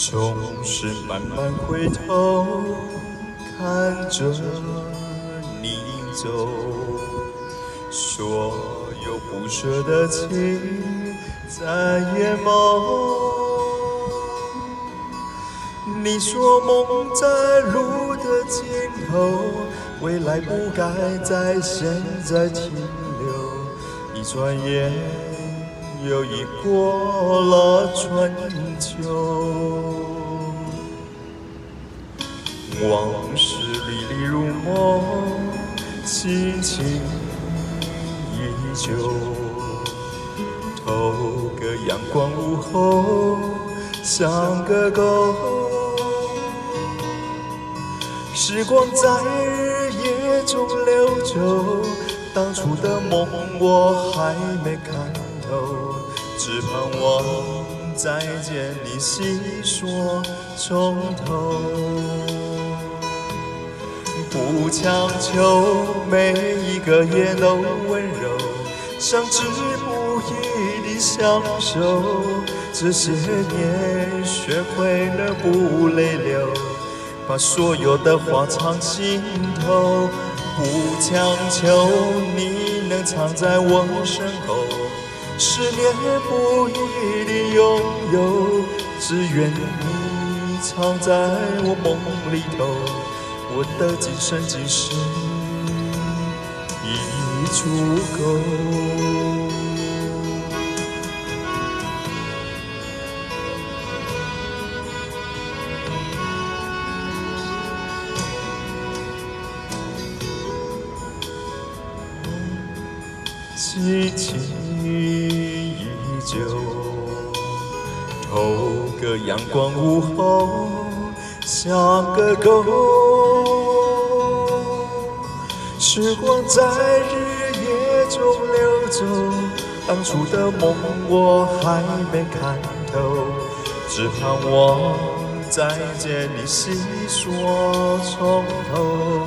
总是慢慢回头看着你走，所有不舍的情在眼眸。你说梦在路的尽头，未来不该在现在停留。一转眼又已过了春秋，往事历历如梦，情情依旧。透个阳光午后，像个狗。时光在日夜中流走，当初的梦我还没看透，只盼望再见你细说从头。不强求每一个夜都温柔，相知不一定相守，这些年学会了不泪流，把所有的话藏心头。不强求你能藏在我身后，10年不一定拥有，只愿你藏在我梦里头。我的今生今世已足够。情情依旧，透个阳光午后，像个狗。时光在日夜中流走，当初的梦我还没看透，只盼望再见你细说从头。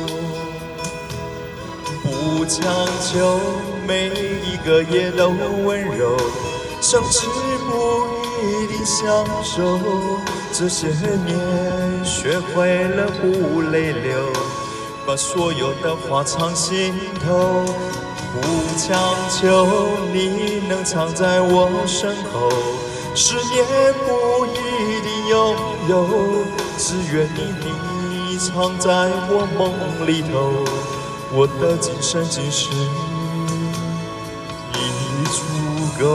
不强求每一个夜都温柔，相知不一定相守，这些年学会了不泪流，把所有的话藏心头。不强求你能藏在我身后，10年不一定拥有，只愿你藏在我梦里头。我的今生今世已足够，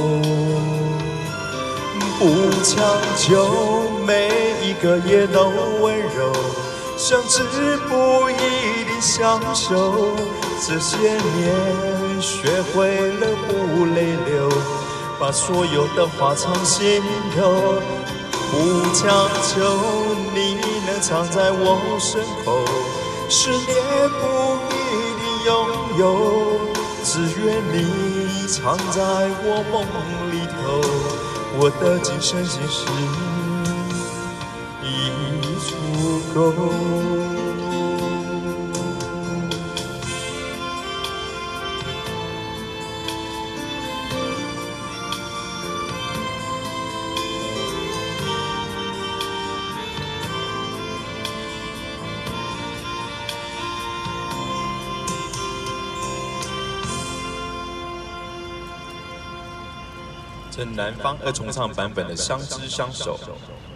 不强求每一个夜都温柔，相知不一定相守，这些年学会了不泪流，把所有的话藏心头。不强求你能藏在我身后，10年不一定拥有，只愿你藏在我梦里头。我的今生今世已足够。这南方2重唱版本的《相知相守》。